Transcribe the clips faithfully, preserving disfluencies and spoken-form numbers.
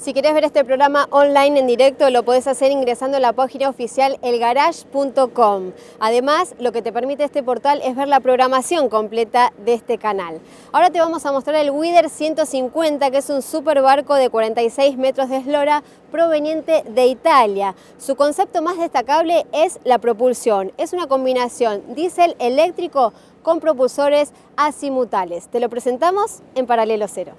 Si querés ver este programa online en directo, lo podés hacer ingresando a la página oficial el garage punto com. Además, lo que te permite este portal es ver la programación completa de este canal. Ahora te vamos a mostrar el Wider ciento cincuenta, que es un super barco de cuarenta y seis metros de eslora proveniente de Italia. Su concepto más destacable es la propulsión. Es una combinación diésel eléctrico con propulsores azimutales. Te lo presentamos en Paralelo Cero.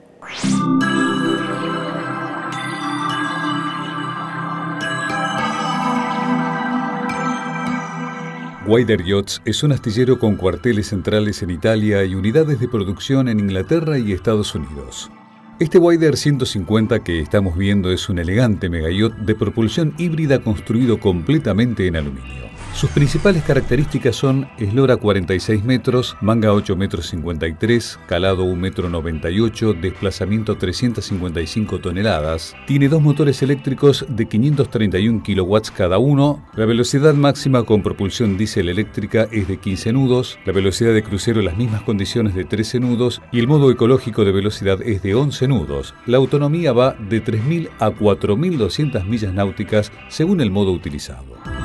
Wider Yachts es un astillero con cuarteles centrales en Italia y unidades de producción en Inglaterra y Estados Unidos. Este Wider ciento cincuenta que estamos viendo es un elegante megayot de propulsión híbrida construido completamente en aluminio. Sus principales características son eslora cuarenta y seis metros, manga ocho metros cincuenta y tres, calado un metro noventa y ocho, desplazamiento trescientas cincuenta y cinco toneladas, tiene dos motores eléctricos de quinientos treinta y un kilowatts cada uno, la velocidad máxima con propulsión diésel eléctrica es de quince nudos, la velocidad de crucero en las mismas condiciones de trece nudos y el modo ecológico de velocidad es de once nudos. La autonomía va de tres mil a cuatro mil doscientas millas náuticas según el modo utilizado.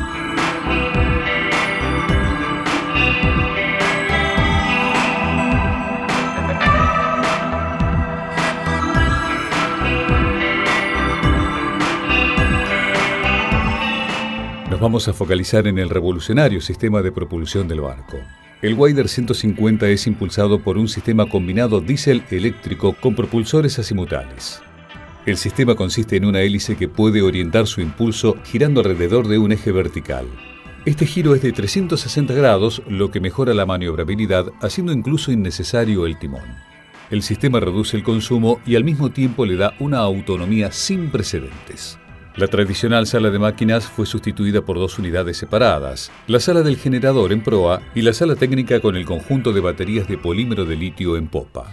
Nos vamos a focalizar en el revolucionario sistema de propulsión del barco. El Wider ciento cincuenta es impulsado por un sistema combinado diésel-eléctrico con propulsores azimutales. El sistema consiste en una hélice que puede orientar su impulso girando alrededor de un eje vertical. Este giro es de trescientos sesenta grados, lo que mejora la maniobrabilidad, haciendo incluso innecesario el timón. El sistema reduce el consumo y al mismo tiempo le da una autonomía sin precedentes. La tradicional sala de máquinas fue sustituida por dos unidades separadas, la sala del generador en proa y la sala técnica con el conjunto de baterías de polímero de litio en popa.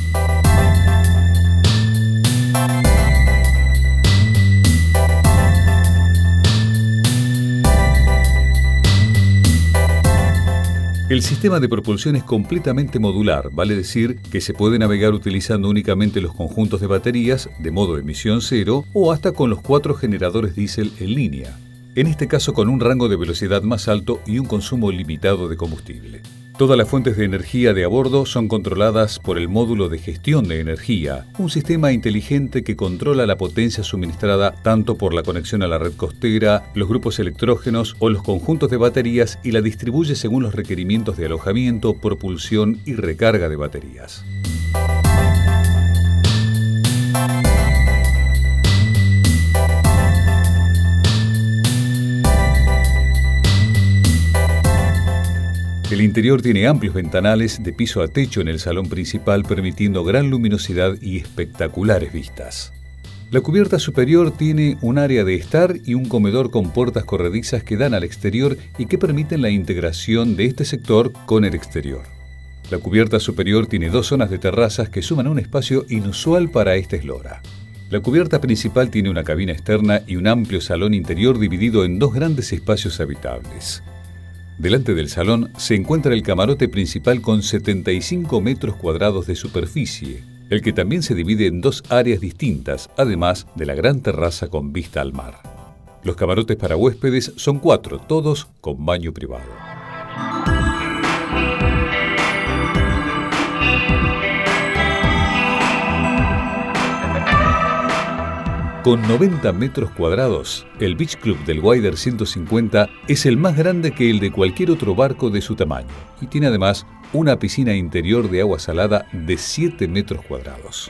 El sistema de propulsión es completamente modular, vale decir que se puede navegar utilizando únicamente los conjuntos de baterías de modo emisión cero o hasta con los cuatro generadores diésel en línea, en este caso con un rango de velocidad más alto y un consumo limitado de combustible. Todas las fuentes de energía de a bordo son controladas por el módulo de gestión de energía, un sistema inteligente que controla la potencia suministrada tanto por la conexión a la red costera, los grupos electrógenos o los conjuntos de baterías y la distribuye según los requerimientos de alojamiento, propulsión y recarga de baterías. El interior tiene amplios ventanales de piso a techo en el salón principal, permitiendo gran luminosidad y espectaculares vistas. La cubierta superior tiene un área de estar y un comedor con puertas corredizas que dan al exterior y que permiten la integración de este sector con el exterior. La cubierta superior tiene dos zonas de terrazas que suman un espacio inusual para esta eslora. La cubierta principal tiene una cabina externa y un amplio salón interior dividido en dos grandes espacios habitables. Delante del salón se encuentra el camarote principal con setenta y cinco metros cuadrados de superficie, el que también se divide en dos áreas distintas, además de la gran terraza con vista al mar. Los camarotes para huéspedes son cuatro, todos con baño privado. Con noventa metros cuadrados, el Beach Club del Wider ciento cincuenta es el más grande que el de cualquier otro barco de su tamaño y tiene además una piscina interior de agua salada de siete metros cuadrados.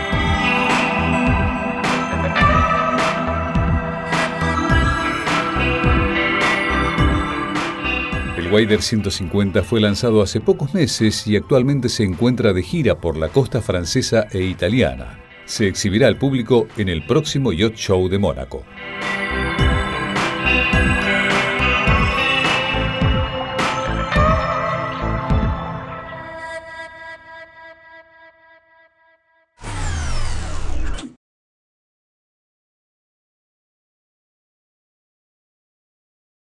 El Wider ciento cincuenta fue lanzado hace pocos meses y actualmente se encuentra de gira por la costa francesa e italiana. Se exhibirá al público en el próximo Yacht Show de Mónaco.